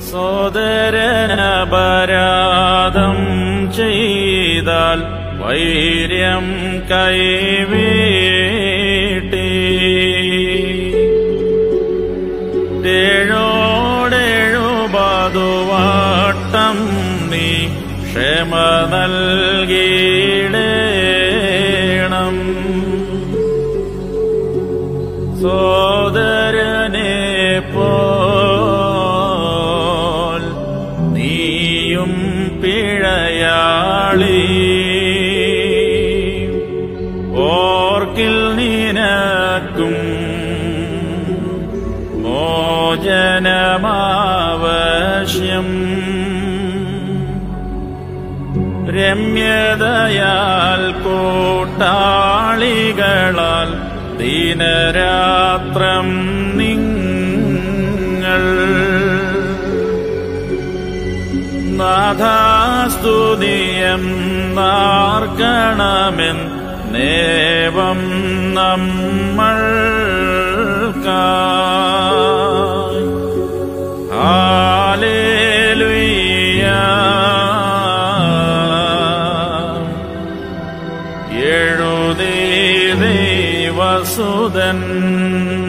സോദരനപരാധം ചെയ്താൽ വൈര്യം കൈവീട്ടി ഏഴോടെഴുപതുവട്ടം നീ ക്ഷമ നൽകിയിടേണം. സോദരനെ പോൽ നീയും പിഴയാളി. ഓർക്കിൽ നിനക്കും മോചനമാവശ്യം. രമ്യതയാൽ കൂട്ടാളികളാൽ ദിനരാത്രം നിങ്ങൾ നാഥാസ്തുതിയം നാർക്കണമെൻ നേവം നമ്മൾക്കായി. ഹല്ലേലൂയ. എഴുതി ദൈവസുതൻ